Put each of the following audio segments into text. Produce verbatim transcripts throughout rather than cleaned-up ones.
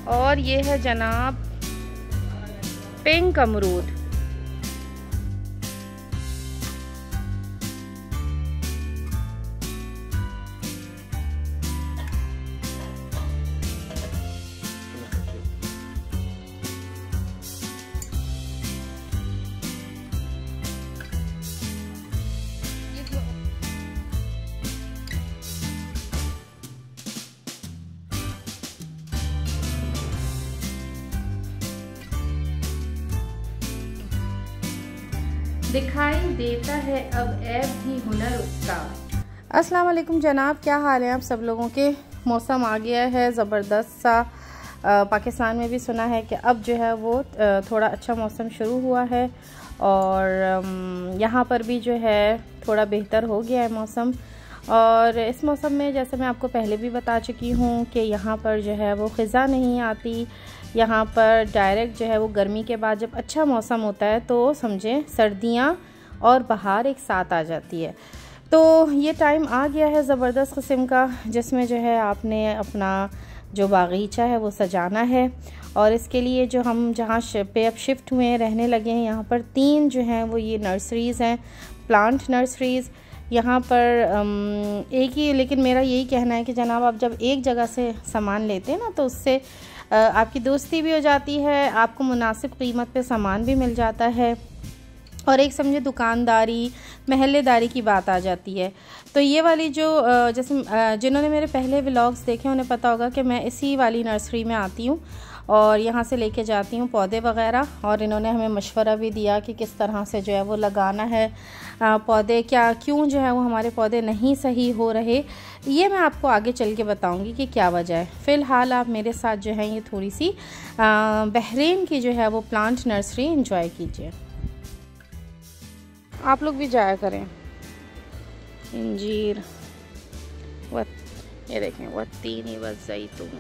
और ये है जनाब पिंक अमरूद। दिखाई देता है अब ऐब भी हुनर उसका। अस्सलाम वालेकुम जनाब, क्या हाल है आप सब लोगों के। मौसम आ गया है ज़बरदस्त सा। पाकिस्तान में भी सुना है कि अब जो है वो थोड़ा अच्छा मौसम शुरू हुआ है और यहाँ पर भी जो है थोड़ा बेहतर हो गया है मौसम। और इस मौसम में जैसे मैं आपको पहले भी बता चुकी हूँ कि यहाँ पर जो है वो ख़ज़ा नहीं आती। यहाँ पर डायरेक्ट जो है वो गर्मी के बाद जब अच्छा मौसम होता है तो समझें सर्दियाँ और बहार एक साथ आ जाती है। तो ये टाइम आ गया है ज़बरदस्त किस्म का जिसमें जो है आपने अपना जो बागीचा है वो सजाना है। और इसके लिए जो हम जहाँ पे अब शिफ्ट हुए हैं रहने लगे हैं, यहाँ पर तीन जो हैं वो ये नर्सरीज़ हैं, प्लांट नर्सरीज़। यहाँ पर एक ही, लेकिन मेरा यही कहना है कि जनाब आप जब एक जगह से सामान लेते हैं ना तो उससे आपकी दोस्ती भी हो जाती है, आपको मुनासिब कीमत पे सामान भी मिल जाता है और एक समझे दुकानदारी महल्लेदारी की बात आ जाती है। तो ये वाली जो जैसे जिन्होंने मेरे पहले व्लॉग्स देखे उन्हें पता होगा कि मैं इसी वाली नर्सरी में आती हूँ और यहाँ से लेके जाती हूँ पौधे वगैरह। और इन्होंने हमें मशवरा भी दिया कि किस तरह से जो है वो लगाना है पौधे, क्या क्यों जो है वो हमारे पौधे नहीं सही हो रहे, ये मैं आपको आगे चल के बताऊंगी कि क्या वजह है। फ़िलहाल आप मेरे साथ जो है ये थोड़ी सी बहरीन की जो है वो प्लांट नर्सरी एंजॉय कीजिए। आप लोग भी जाया करें। इंजीर व ये देखें वत्तीनी व ज़ैतून।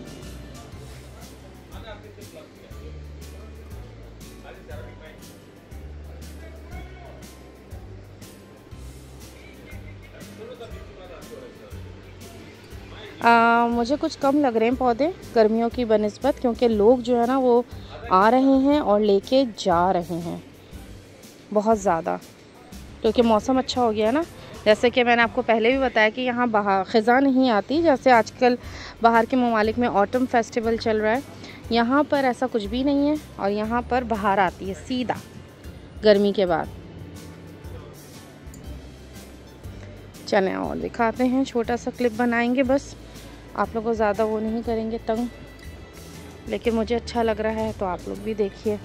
आ, मुझे कुछ कम लग रहे हैं पौधे गर्मियों की बनिस्बत, क्योंकि लोग जो है ना वो आ रहे हैं और लेके जा रहे हैं बहुत ज़्यादा, क्योंकि मौसम अच्छा हो गया ना। जैसे कि मैंने आपको पहले भी बताया कि यहाँ बाहर ख़ज़ा नहीं आती, जैसे आजकल बाहर के ममालिक में ऑटम फेस्टिवल चल रहा है, यहाँ पर ऐसा कुछ भी नहीं है और यहाँ पर बाहर आती है सीधा गर्मी के बाद। चलें और दिखाते हैं, छोटा सा क्लिप बनाएंगे बस, आप लोगों को ज़्यादा वो नहीं करेंगे तंग, लेकिन मुझे अच्छा लग रहा है तो आप लोग भी देखिए।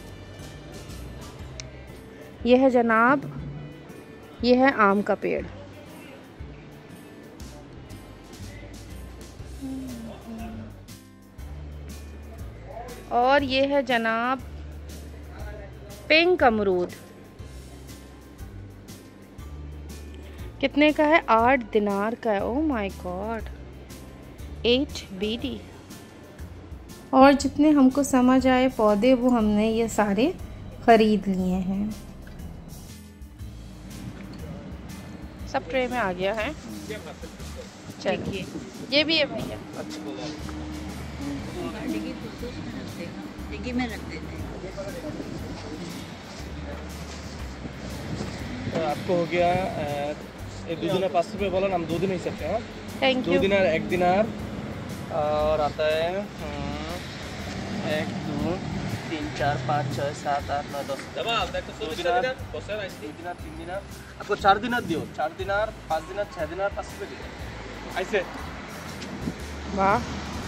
यह है जनाब, यह है आम का पेड़। और ये है जनाब पिंक अमरूद। कितने का है? आठ दिनार का है। Oh my god, eight BD. और जितने हमको समझ आए पौधे वो हमने ये सारे ख़रीद लिए हैं। सब ट्रे में आ गया है। चलिए ये भी है भैया। में रख देते हैं। आपको हो गया एक दो दिन पाँच रुपये बोला, हम दो दिन ही सकते हैं। Thank you. दो दिनार, एक दिनार और आता है एक दो तीन चार पाँच छः सात आठ नौ दस दो दिनार, तीन दिनार, आपको चार दिनार दियो, चार दिनार, पाँच दिनार, छः दिनार, पाँच रुपये दिए ऐसे। वाह।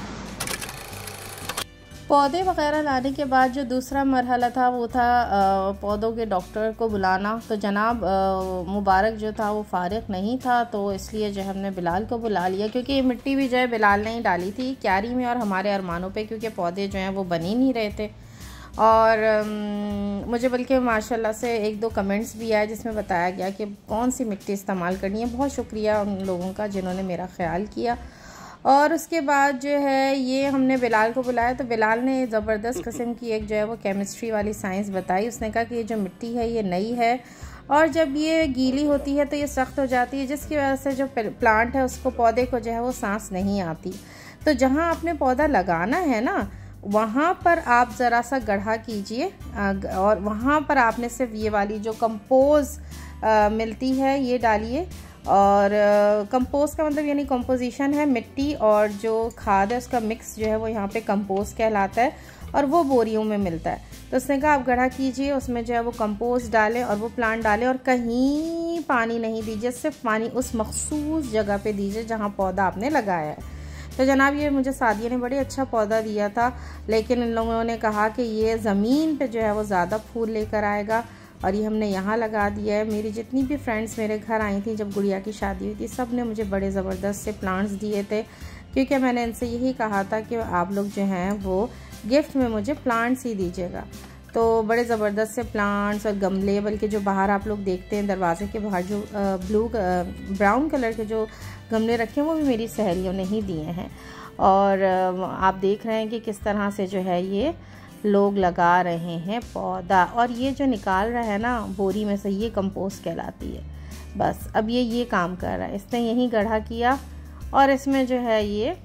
पौधे वगैरह लाने के बाद जो दूसरा मरहला था वो था पौधों के डॉक्टर को बुलाना। तो जनाब मुबारक जो था वो फारिग नहीं था, तो इसलिए जो हमने बिलाल को बुला लिया, क्योंकि ये मिट्टी भी जो है बिलाल ने ही डाली थी क्यारी में और हमारे अरमानों पे, क्योंकि पौधे जो हैं वो बन ही नहीं रहे थे। और मुझे बल्कि माशाल्लाह से एक दो कमेंट्स भी आए जिसमें बताया गया कि कौन सी मिट्टी इस्तेमाल करनी है। बहुत शुक्रिया उन लोगों का जिन्होंने मेरा ख्याल किया। और उसके बाद जो है ये हमने बिलाल को बुलाया, तो बिलाल ने ज़बरदस्त किस्म की एक जो है वो केमिस्ट्री वाली साइंस बताई। उसने कहा कि ये जो मिट्टी है ये नई है और जब ये गीली होती है तो ये सख्त हो जाती है, जिसकी वजह से जो प्लांट है उसको, पौधे को जो है वो सांस नहीं आती। तो जहाँ आपने पौधा लगाना है ना वहाँ पर आप ज़रा सा गड्ढा कीजिए और वहाँ पर आपने सिर्फ ये वाली जो कंपोज मिलती है ये डालिए। और कंपोस्ट का मतलब यानी कंपोजिशन है, मिट्टी और जो खाद है उसका मिक्स जो है वो यहाँ पे कंपोस्ट कहलाता है और वो बोरियों में मिलता है। तो उसने कहा आप गड्ढा कीजिए, उसमें जो है वो कंपोस्ट डालें और वो प्लांट डालें और कहीं पानी नहीं दीजिए, सिर्फ पानी उस मखसूस जगह पे दीजिए जहाँ पौधा आपने लगाया है। तो जनाब ये मुझे सादिया ने बड़े अच्छा पौधा दिया था, लेकिन इन लोगों ने कहा कि ये ज़मीन पे जो है वो ज़्यादा फूल लेकर आएगा और ये हमने यहाँ लगा दिया है। मेरी जितनी भी फ्रेंड्स मेरे घर आई थी जब गुड़िया की शादी हुई थी, सब ने मुझे बड़े ज़बरदस्त से प्लांट्स दिए थे, क्योंकि मैंने इनसे यही कहा था कि आप लोग जो हैं वो गिफ्ट में मुझे प्लांट्स ही दीजिएगा। तो बड़े ज़बरदस्त से प्लांट्स और गमले, बल्कि जो बाहर आप लोग देखते हैं दरवाजे के बाहर जो ब्लू ब्राउन कलर के जो गमले रखे हैं वो भी मेरी सहेलियों ने ही दिए हैं। और आप देख रहे हैं कि किस तरह से जो है ये लोग लगा रहे हैं पौधा। और ये जो निकाल रहा है ना बोरी में से, ये कंपोस्ट कहलाती है। बस अब ये ये काम कर रहा है, इसने यही गड्ढा किया और इसमें जो है ये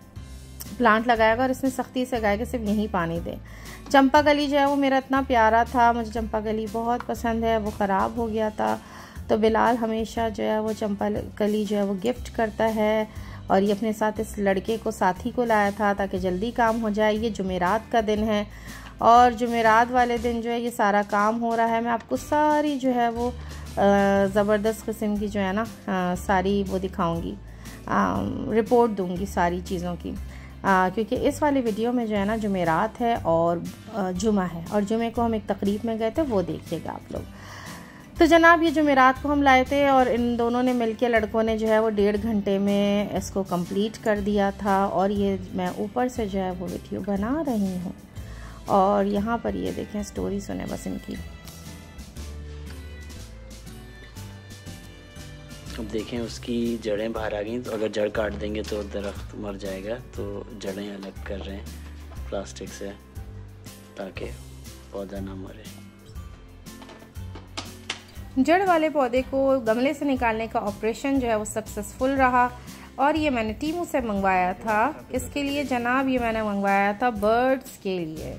प्लांट लगाएगा और इसने सख्ती से कहा कि सिर्फ यहीं पानी दे। चंपा कली जो है वो मेरा इतना प्यारा था, मुझे चंपा कली बहुत पसंद है, वो ख़राब हो गया था। तो बिलाल हमेशा जो है वो चंपा कली जो है वो गिफ्ट करता है और ये अपने साथ इस लड़के को साथी को लाया था ताकि जल्दी काम हो जाए। ये जुमेरात का दिन है और जुमेरात वाले दिन जो है ये सारा काम हो रहा है। मैं आपको सारी जो है वो ज़बरदस्त किस्म की जो है ना आ, सारी वो दिखाऊंगी, रिपोर्ट दूंगी सारी चीज़ों की, आ, क्योंकि इस वाली वीडियो में जो है ना जुमेरात है और जुमा है और जुमे को हम एक तकरीब में गए थे, वो देखिएगा आप लोग। तो जनाब ये जुमेरात को हम लाए थे और इन दोनों ने मिलकर, लड़कों ने जो है वो डेढ़ घंटे में इसको कंप्लीट कर दिया था। और ये मैं ऊपर से जो है वो वीडियो बना रही हूँ और यहाँ पर ये देखें, स्टोरी सुने बस इनकी। अब देखें उसकी जड़ें बाहर आ गई, तो अगर जड़ काट देंगे तो दरख्त मर जाएगा, तो जड़ें अलग कर रहे हैं प्लास्टिक से ताकि पौधा ना मरे। जड़ वाले पौधे को गमले से निकालने का ऑपरेशन जो है वो सक्सेसफुल रहा और ये मैंने टीमू से मंगवाया था। इसके लिए जनाब ये मैंने मंगवाया था बर्ड्स के लिए।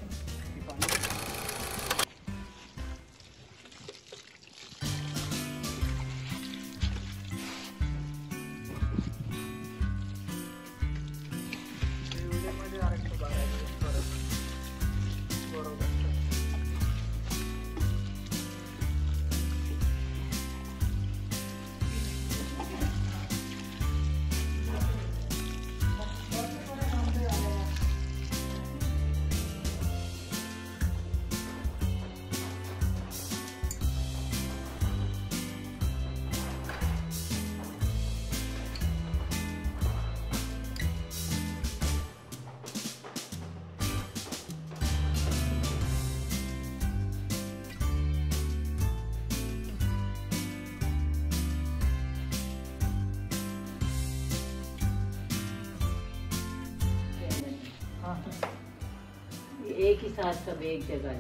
एक ही साथ सब एक जगह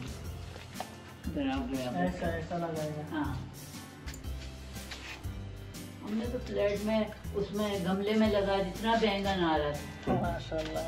लगा, ऐसा ऐसा लगाएगा। हाँ, हमने तो फ्लैट में उसमें गमले में लगा, जितना बैंगन आ रहा था माशाल्लाह।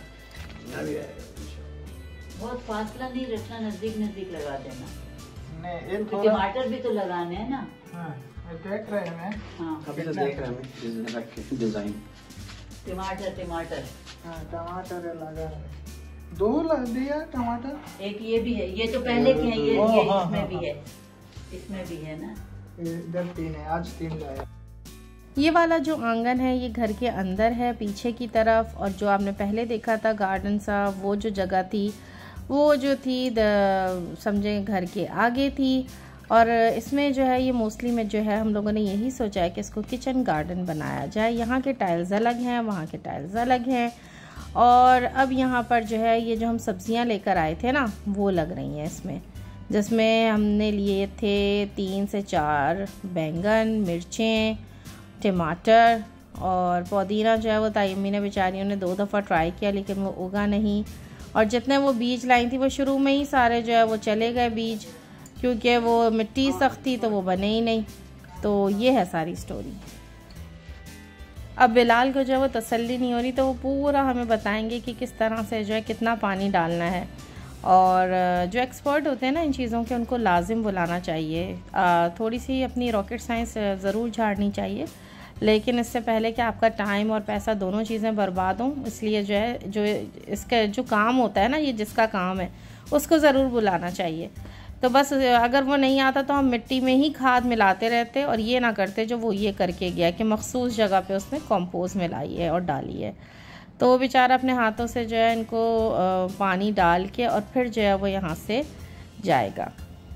बहुत फासला नहीं रखना, नजदीक नजदीक लगा देना। नहीं, तो टमाटर भी तो लगाने हैं ना। हाँ, देख रहे हैं। हाँ, अभी तो देख रहे हैं डिजाइन। टमाटर टमाटर हाँ, टमाटर लगा दो दिया टमाटर, एक ये भी है, ये तो पहले के हैं, ये, ये इसमें भी है, इसमें भी है ना, इधर तीन है, आज तीन लाया। ये वाला जो आंगन है ये घर के अंदर है पीछे की तरफ, और जो आपने पहले देखा था गार्डन सा, वो जो जगह थी वो जो थी समझे घर के आगे थी। और इसमें जो है ये मोस्टली में जो है हम लोगों ने यही सोचा है कि इसको किचन गार्डन बनाया जाए। यहाँ के टाइल्स अलग हैं, वहाँ के टाइल्स अलग हैं। और अब यहाँ पर जो है ये जो हम सब्जियाँ लेकर आए थे ना वो लग रही हैं इसमें, जिसमें हमने लिए थे तीन से चार बैंगन, मिर्चें, टमाटर और पुदीना जो है वो तायम्मी ने बेचारियों ने दो दफ़ा ट्राई किया लेकिन वो उगा नहीं। और जितने वो बीज लाई थी वो शुरू में ही सारे जो है वो चले गए बीज, क्योंकि वो मिट्टी सख्त थी तो वो बने ही नहीं। तो ये है सारी स्टोरी। अब बिलाल को जो है वो तसल्ली नहीं हो रही, तो वो पूरा हमें बताएंगे कि किस तरह से जो है कितना पानी डालना है। और जो एक्सपर्ट होते हैं ना इन चीज़ों के, उनको लाजिम बुलाना चाहिए। थोड़ी सी अपनी रॉकेट साइंस ज़रूर झाड़नी चाहिए, लेकिन इससे पहले कि आपका टाइम और पैसा दोनों चीज़ें बर्बाद हों, इसलिए जो है जो इसका जो काम होता है ना, ये जिसका काम है उसको ज़रूर बुलाना चाहिए। तो बस अगर वो नहीं आता तो हम मिट्टी में ही खाद मिलाते रहते और ये ना करते जो वो ये करके गया कि मखसूस जगह पे उसने कंपोस्ट मिलाई है और डाली है। तो वो बेचारा अपने हाथों से जो है इनको पानी डाल के और फिर जो है वो यहाँ से जाएगा।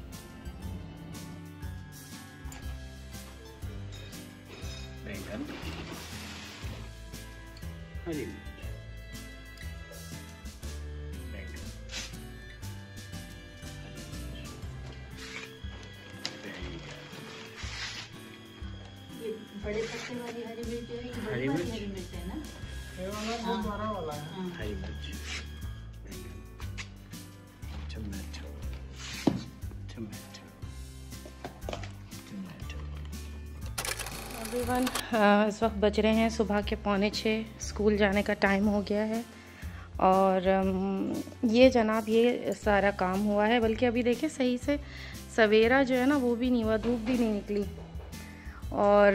बड़े पत्ते वाली हरी मिर्च है, ये बड़ी वाली हरी मिर्च है ना, ये वाला बहुत बड़ा वाला है। हरी मिर्च, टमाटो, टमाटो, टमाटो। एवरीवन, इस वक्त बज रहे हैं सुबह के पौने छः, स्कूल जाने का टाइम हो गया है। और ये जनाब ये सारा काम हुआ है, बल्कि अभी देखिए सही से सवेरा जो है ना वो भी नहीं हुआ, धूप भी नहीं निकली। और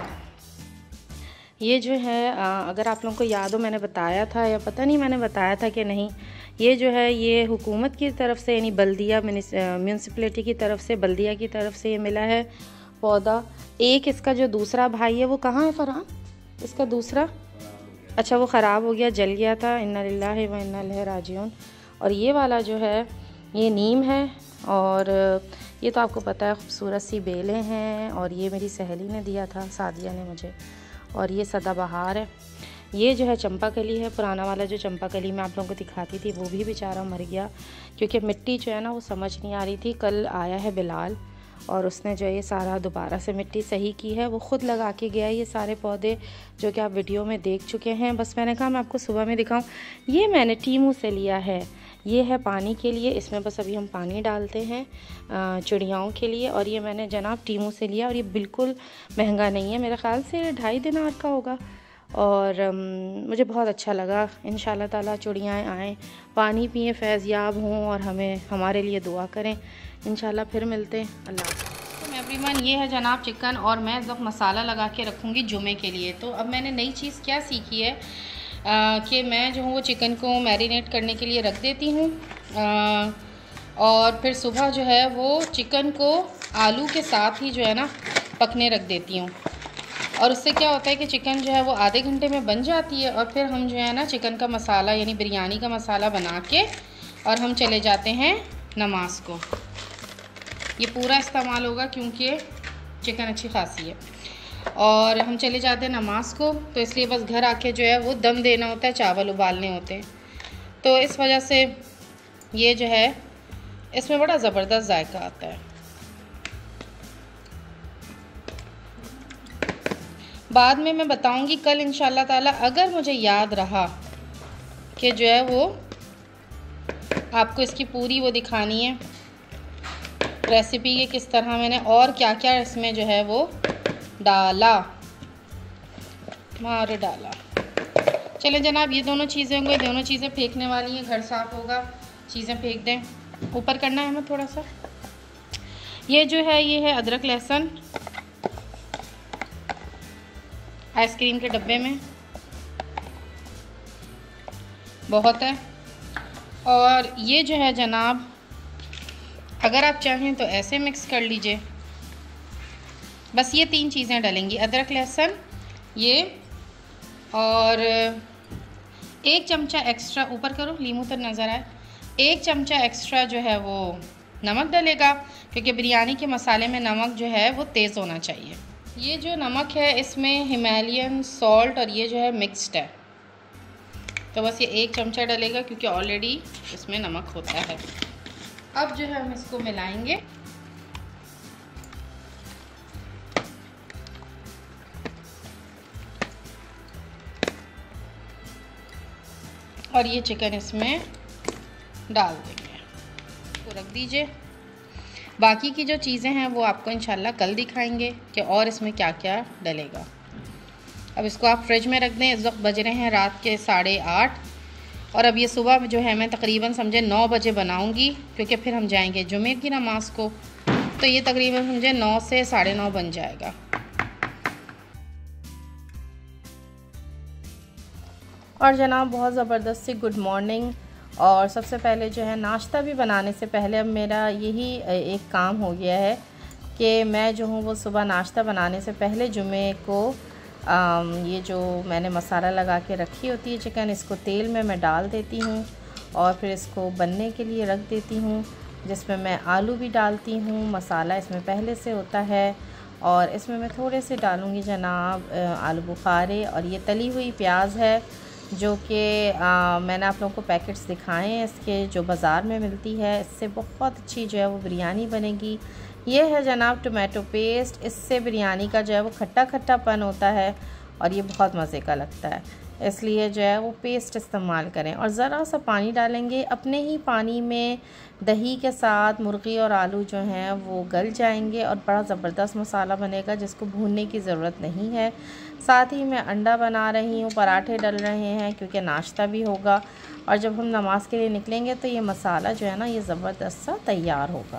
ये जो है अगर आप लोगों को याद हो, मैंने बताया था या पता नहीं मैंने बताया था कि नहीं, ये जो है ये हुकूमत की तरफ से यानी बल्दिया म्यूनसिपलिटी की तरफ से, बल्दिया की तरफ से ये मिला है पौधा। एक इसका जो दूसरा भाई है वो कहाँ है फरहान, इसका दूसरा, अच्छा वो ख़राब हो गया, जल गया था, इन्ना लिल्लाहि व इन्ना इलैहि राजिऊन। और ये वाला जो है ये नीम है, और ये तो आपको पता है खूबसूरत सी बेलें हैं, और ये मेरी सहेली ने दिया था, सादिया ने मुझे। और ये सदाबहार है, ये जो है चंपा कली है, पुराना वाला जो चंपा कली मैं आप लोगों को दिखाती थी वो भी बेचारा मर गया, क्योंकि मिट्टी जो है ना वो समझ नहीं आ रही थी। कल आया है बिलाल और उसने जो ये सारा दोबारा से मिट्टी सही की है, वो ख़ुद लगा के गया ये सारे पौधे जो कि आप वीडियो में देख चुके हैं। बस मैंने कहा मैं आपको सुबह में दिखाऊं। ये मैंने टीमू से लिया है, ये है पानी के लिए, इसमें बस अभी हम पानी डालते हैं चिड़ियाओं के लिए। और ये मैंने जनाब टीमू से लिया, और ये बिल्कुल महंगा नहीं है, मेरे ख़्याल से ढाई दिनार का होगा। और um, मुझे बहुत अच्छा लगा। इंशाल्लाह ताला चिड़ियाँ आएँ, पानी पिएँ, फैज़याब हों, और हमें हमारे लिए दुआ करें। इंशाल्लाह फिर मिलते हैं। अल्लाह। तो मैं एवरीवन, ये है जनाब चिकन, और मैं जब मसाला लगा के रखूँगी जुमे के लिए। तो अब मैंने नई चीज़ क्या सीखी है कि मैं जो हूँ वो चिकन को मैरिनेट करने के लिए रख देती हूँ, और फिर सुबह जो है वो चिकन को आलू के साथ ही जो है ना पकने रख देती हूँ। और उससे क्या होता है कि चिकन जो है वो आधे घंटे में बन जाती है, और फिर हम जो है ना चिकन का मसाला यानी बिरयानी का मसाला बना के और हम चले जाते हैं नमाज को। ये पूरा इस्तेमाल होगा क्योंकि चिकन अच्छी खासी है, और हम चले जाते हैं नमाज को, तो इसलिए बस घर आके जो है वो दम देना होता है, चावल उबालने होते हैं। तो इस वजह से ये जो है इसमें बड़ा ज़बरदस्त जायका आता है। बाद में मैं बताऊंगी कल इंशाल्लाह ताला, अगर मुझे याद रहा कि जो है वो आपको इसकी पूरी वो दिखानी है रेसिपी के किस तरह मैंने और क्या क्या इसमें जो है वो डाला, मार डाला। चलें जनाब, ये दोनों चीज़ें होंगी, दोनों चीज़ें फेंकने वाली हैं, घर साफ़ होगा, चीज़ें फेंक दें। ऊपर करना है हमें थोड़ा सा। ये जो है ये है अदरक लहसुन आइसक्रीम के डब्बे में बहुत है। और ये जो है जनाब अगर आप चाहें तो ऐसे मिक्स कर लीजिए। बस ये तीन चीज़ें डलेंगी, अदरक लहसुन ये, और एक चमचा एक्स्ट्रा, ऊपर करो लीमू तक नज़र आए, एक चमचा एक्स्ट्रा जो है वो नमक डलेगा, क्योंकि बिरयानी के मसाले में नमक जो है वो तेज़ होना चाहिए। ये जो नमक है इसमें हिमालयन सॉल्ट और ये जो है मिक्स्ड है, तो बस ये एक चमचा डलेगा क्योंकि ऑलरेडी इसमें नमक होता है। अब जो है हम इसको मिलाएंगे। और ये चिकन इसमें डाल देंगे, तो रख दीजिए। बाकी की जो चीज़ें हैं वो आपको इंशाल्लाह कल दिखाएंगे कि और इसमें क्या क्या डलेगा। अब इसको आप फ्रिज में रख दें। इस वक्त बज रहे हैं रात के साढ़े आठ और अब ये सुबह जो है मैं तकरीबन समझे नौ बजे बनाऊंगी, क्योंकि फिर हम जाएंगे जुमे की नमाज को। तो ये तकरीबन समझे नौ से साढ़े नौ बन जाएगा। और जनाब बहुत ज़बरदस्त सी गुड मॉर्निंग। और सबसे पहले जो है नाश्ता भी बनाने से पहले अब मेरा यही एक काम हो गया है कि मैं जो हूँ वो सुबह नाश्ता बनाने से पहले जुमे को आम, ये जो मैंने मसाला लगा के रखी होती है चिकन, इसको तेल में मैं डाल देती हूँ और फिर इसको बनने के लिए रख देती हूँ, जिसमें मैं आलू भी डालती हूँ। मसाला इसमें पहले से होता है और इसमें मैं थोड़े से डालूँगी जनाब आलू बुखारे। और ये तली हुई प्याज है जो कि मैंने आप लोगों को पैकेट्स दिखाए हैं इसके, जो बाज़ार में मिलती है। इससे बहुत अच्छी जो है वो बिरयानी बनेगी। ये है जनाब टोमेटो पेस्ट, इससे बिरयानी का जो है वो खट्टा खट्टापन होता है और ये बहुत मज़े का लगता है, इसलिए जो है वो पेस्ट इस्तेमाल करें। और ज़रा सा पानी डालेंगे, अपने ही पानी में दही के साथ मुर्गी और आलू जो हैं वो गल जाएंगे और बड़ा ज़बरदस्त मसाला बनेगा जिसको भूनने की ज़रूरत नहीं है। साथ ही मैं अंडा बना रही हूँ, पराठे डल रहे हैं क्योंकि नाश्ता भी होगा और जब हम नमाज के लिए निकलेंगे तो ये मसाला जो है ना ये ज़बरदस्त सा तैयार होगा।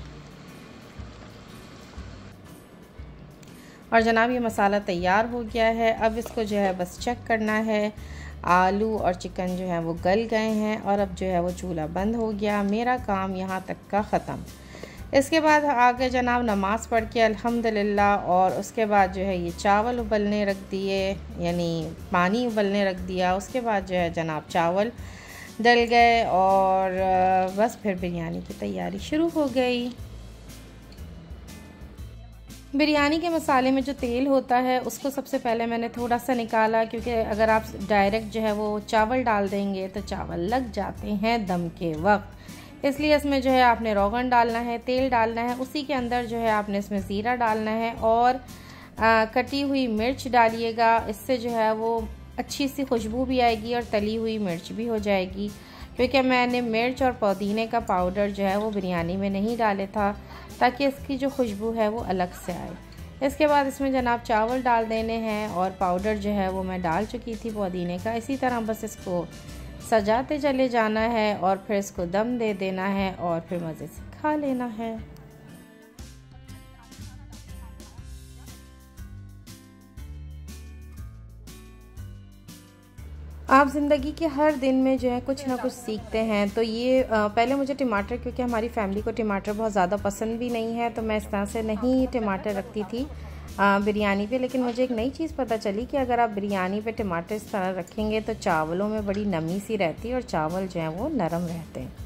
और जनाब ये मसाला तैयार हो गया है। अब इसको जो है बस चेक करना है। आलू और चिकन जो है वो गल गए हैं और अब जो है वो चूल्हा बंद हो गया। मेरा काम यहाँ तक का ख़त्म। इसके बाद आगे जनाब नमाज़ पढ़ के अल्हम्दुलिल्लाह, और उसके बाद जो है ये चावल उबलने रख दिए, यानी पानी उबलने रख दिया। उसके बाद जो है जनाब चावल डल गए और बस फिर बिरयानी की तैयारी शुरू हो गई। बिरयानी के मसाले में जो तेल होता है उसको सबसे पहले मैंने थोड़ा सा निकाला, क्योंकि अगर आप डायरेक्ट जो है वो चावल डाल देंगे तो चावल लग जाते हैं दम के वक्त। इसलिए इसमें जो है आपने रोगन डालना है, तेल डालना है, उसी के अंदर जो है आपने इसमें ज़ीरा डालना है और आ, कटी हुई मिर्च डालिएगा। इससे जो है वो अच्छी सी खुशबू भी आएगी और तली हुई मिर्च भी हो जाएगी, क्योंकि मैंने मिर्च और पुदीने का पाउडर जो है वो बिरयानी में नहीं डाले था ताकि इसकी जो खुशबू है वो अलग से आए। इसके बाद इसमें जनाब चावल डाल देने हैं और पाउडर जो है वो मैं डाल चुकी थी पुदीने का। इसी तरह बस इसको सजाते चले जाना है और फिर इसको दम दे देना है और फिर मज़े से खा लेना है। आप ज़िंदगी के हर दिन में जो है कुछ ना कुछ सीखते हैं। तो ये आ, पहले मुझे टमाटर, क्योंकि हमारी फैमिली को टमाटर बहुत ज़्यादा पसंद भी नहीं है, तो मैं इस तरह से नहीं टमाटर रखती थी आ, बिरयानी पे। लेकिन मुझे एक नई चीज़ पता चली कि अगर आप बिरयानी पे टमाटर इस तरह रखेंगे तो चावलों में बड़ी नमी सी रहती है और चावल जो हैं वो नरम रहते हैं।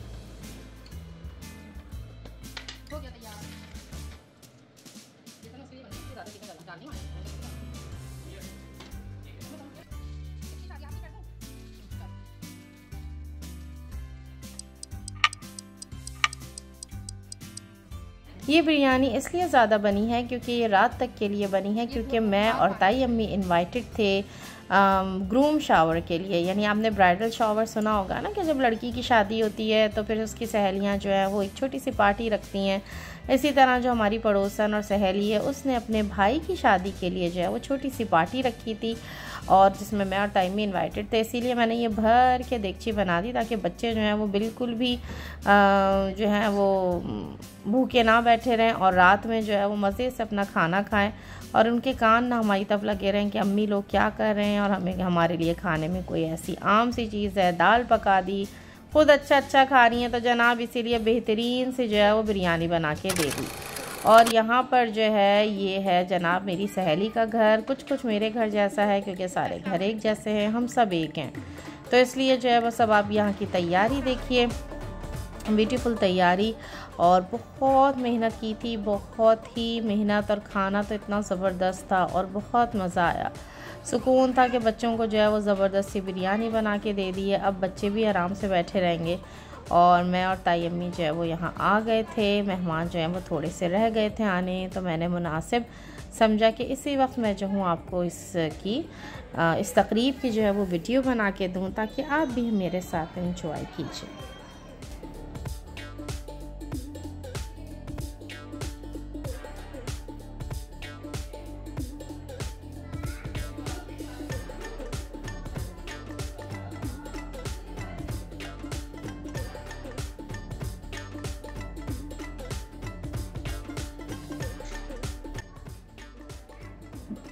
ये बिरयानी इसलिए ज़्यादा बनी है क्योंकि ये रात तक के लिए बनी है, क्योंकि मैं और ताई अम्मी इनवाइटेड थे ग्रूम शावर के लिए। यानी आपने ब्राइडल शावर सुना होगा ना, कि जब लड़की की शादी होती है तो फिर उसकी सहेलियां जो है वो एक छोटी सी पार्टी रखती हैं। इसी तरह जो हमारी पड़ोसन और सहेली है उसने अपने भाई की शादी के लिए जो है वो छोटी सी पार्टी रखी थी और जिसमें मैं और ताई अम्मी इन्वाइटेड थे। इसीलिए मैंने ये भर के देगची बना दी ताकि बच्चे जो हैं वो बिल्कुल भी जो हैं वो भूखे ना बैठे रहें और रात में जो है वो मज़े से अपना खाना खाएं और उनके कान ना हमारी तरफ लगे रहें कि अम्मी लोग क्या कर रहे हैं और हमें हमारे लिए खाने में कोई ऐसी आम सी चीज़ है, दाल पका दी, खुद अच्छा अच्छा खा रही हैं। तो जनाब इसीलिए बेहतरीन से जो है वो बिरयानी बना के दे दी। और यहाँ पर जो है ये है जनाब मेरी सहेली का घर, कुछ कुछ मेरे घर जैसा है क्योंकि सारे घर एक जैसे हैं, हम सब एक हैं। तो इसलिए जो है बस अब आप यहाँ की तैयारी देखिए, ब्यूटीफुल तैयारी। और बहुत मेहनत की थी, बहुत ही मेहनत, और खाना तो इतना ज़बरदस्त था और बहुत मज़ा आया। सुकून था कि बच्चों को जो है वो ज़बरदस्त सी बिरयानी बना के दे दी है। अब बच्चे भी आराम से बैठे रहेंगे और मैं और ताई अम्मी जो है वो यहाँ आ गए थे। मेहमान जो है वो थोड़े से रह गए थे आने, तो मैंने मुनासिब समझा कि इसी वक्त मैं जो हूँ आपको इसकी इस तकरीब की जो है वो वीडियो बना के दूँ ताकि आप भी मेरे साथ एंजॉय कीजिए।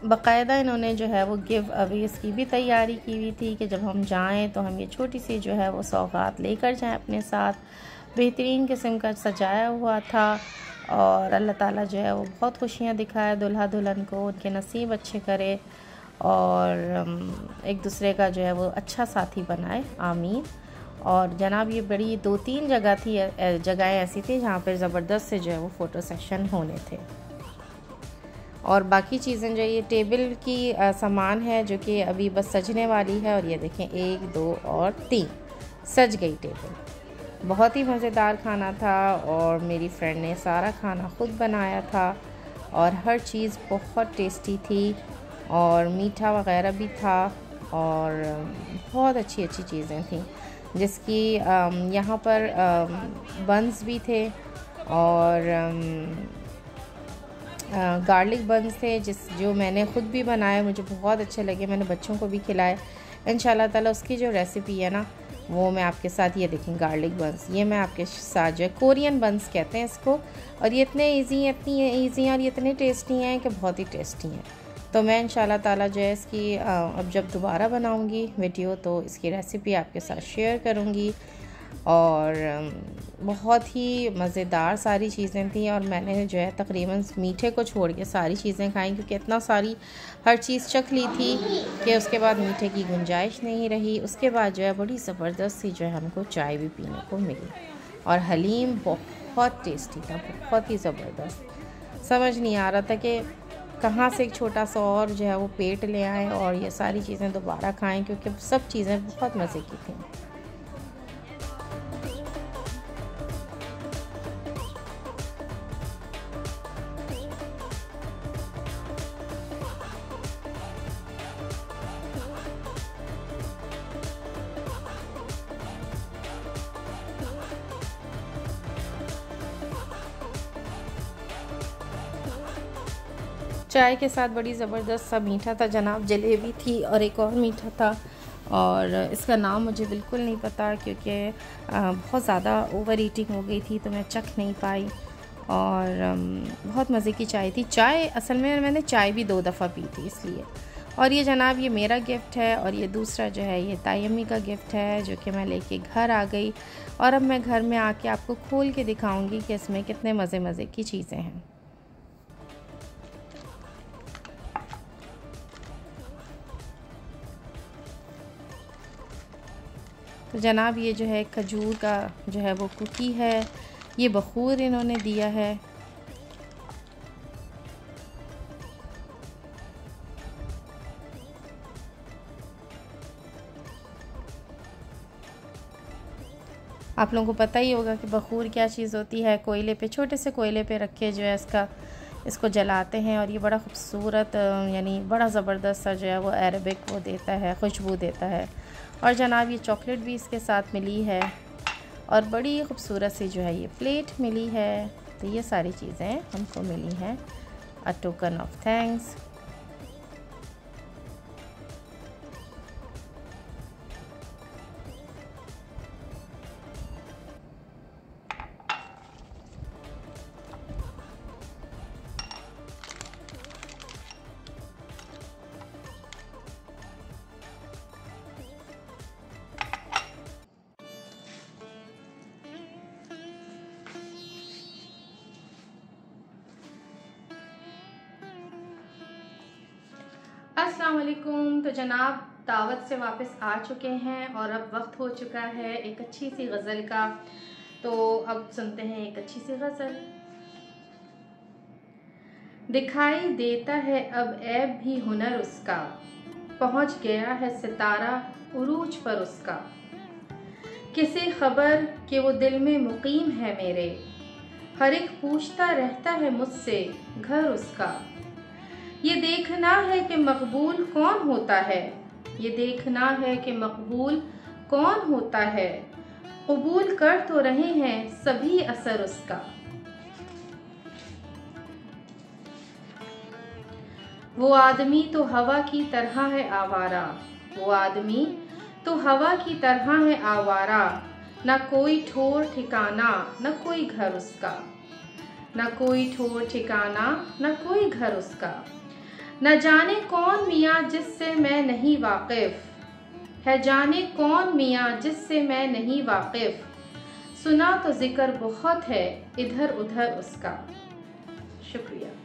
बाकायदा इन्होंने जो है वो गिव अवेज़ की भी तैयारी की हुई थी कि जब हम जाएं तो हम ये छोटी सी जो है वो सौगात लेकर जाएं अपने साथ। बेहतरीन किस्म का सजाया हुआ था और अल्लाह ताला जो है वो बहुत खुशियाँ दिखाए दुल्हा दुल्हन को, उनके नसीब अच्छे करे और एक दूसरे का जो है वो अच्छा साथी बनाए, आमीन। और जनाब ये बड़ी दो तीन जगह थी, जगहें ऐसी थी जहाँ पर ज़बरदस्त से जो है वो फ़ोटो सेशन होने थे। और बाकी चीज़ें जो ये टेबल की आ, सामान है जो कि अभी बस सजने वाली है। और ये देखें एक दो और तीन सज गई टेबल। बहुत ही मज़ेदार खाना था और मेरी फ्रेंड ने सारा खाना ख़ुद बनाया था और हर चीज़ बहुत टेस्टी थी और मीठा वगैरह भी था और बहुत अच्छी अच्छी चीज़ें थी, जिसकी यहाँ पर बन्स भी थे और गार्लिक बन्स थे जिस जो मैंने ख़ुद भी बनाए, मुझे बहुत अच्छे लगे, मैंने बच्चों को भी खिलाए। इंशाल्लाह ताला उसकी जो रेसिपी है ना वो मैं आपके साथ, ये देखें गार्लिक बन्स, ये मैं आपके साथ जो है कोरियन बन्स कहते हैं इसको। और ये इतने इजी हैं, इतनी ईजी हैं और ये इतने टेस्टी हैं कि बहुत ही टेस्टी हैं। तो मैं इंशाल्लाह ताला जो है इसकी अब जब दोबारा बनाऊंगी वीडियो तो इसकी रेसिपी आपके साथ शेयर करूंगी। और बहुत ही मज़ेदार सारी चीज़ें थी और मैंने जो है तकरीबन मीठे को छोड़ के सारी चीज़ें खाई, क्योंकि इतना सारी हर चीज़ चख ली थी कि उसके बाद मीठे की गुंजाइश नहीं रही। उसके बाद जो है बड़ी ज़बरदस्त सी जो है हमको चाय भी पीने को मिली और हलीम बहुत टेस्टी था, बहुत ही ज़बरदस्त। समझ नहीं आ रहा था कि कहाँ से एक छोटा सा और जो है वो पेट ले आए और ये सारी चीज़ें दोबारा खाएं, क्योंकि सब चीज़ें बहुत मज़े की थी। चाय के साथ बड़ी ज़बरदस्त सा मीठा था जनाब, जलेबी थी और एक और मीठा था और इसका नाम मुझे बिल्कुल नहीं पता क्योंकि बहुत ज़्यादा ओवर ईटिंग हो गई थी तो मैं चख नहीं पाई। और बहुत मज़े की चाय थी। चाय असल में मैंने चाय भी दो दफ़ा पी थी इसलिए। और ये जनाब ये मेरा गिफ्ट है और ये दूसरा जो है ये ताई अम्मी का गिफ्ट है जो कि मैं लेके घर आ गई और अब मैं घर में आके आपको खोल के दिखाऊंगी कि इसमें कितने मज़े मज़े की चीज़ें हैं। तो जनाब ये जो है खजूर का जो है वो कुकी है, ये बखूर इन्होंने दिया है। आप लोगों को पता ही होगा कि बखूर क्या चीज़ होती है। कोयले पे, छोटे से कोयले पे रख के जो है इसका इसको जलाते हैं और ये बड़ा खूबसूरत यानी बड़ा ज़बरदस्त सा जो है वो अरेबिक वो देता है, खुशबू देता है। और जनाब ये चॉकलेट भी इसके साथ मिली है और बड़ी खूबसूरत सी जो है ये प्लेट मिली है। तो ये सारी चीज़ें हमको मिली हैं अ टोकन ऑफ थैंक्स। अस्सलाम वालेकुम। तो जनाब दावत से वापस आ चुके हैं और अब वक्त हो चुका है एक अच्छी सी गज़ल का। तो अब सुनते हैं एक अच्छी सी गज़ल। दिखाई देता है अब ऐब भी हुनर उसका, पहुंच गया है सितारा उरूज पर उसका। किसे खबर कि वो दिल में मुकीम है मेरे, हर एक पूछता रहता है मुझसे घर उसका। ये देखना है कि मकबूल कौन होता है, ये देखना है कि मकबूल कौन होता है। कबूल कर तो रहे हैं सभी असर उसका। वो आदमी तो हवा की तरह है आवारा, वो आदमी तो हवा की तरह है आवारा। न कोई ठोर ठिकाना न कोई घर उसका, न कोई ठोर ठिकाना न कोई घर उसका। न जाने कौन मियाँ जिससे मैं नहीं वाकिफ, है जाने कौन मियाँ जिससे मैं नहीं वाकिफ, सुना तो जिक्र बहुत है इधर उधर उसका। शुक्रिया।